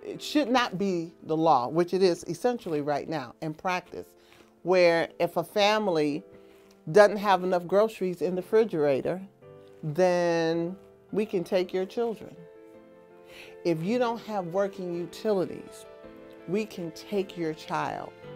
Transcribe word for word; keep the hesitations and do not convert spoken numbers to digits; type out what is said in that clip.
it should not be the law, which it is essentially right now in practice, where if a family doesn't have enough groceries in the refrigerator, then we can take your children. If you don't have working utilities, we can take your child.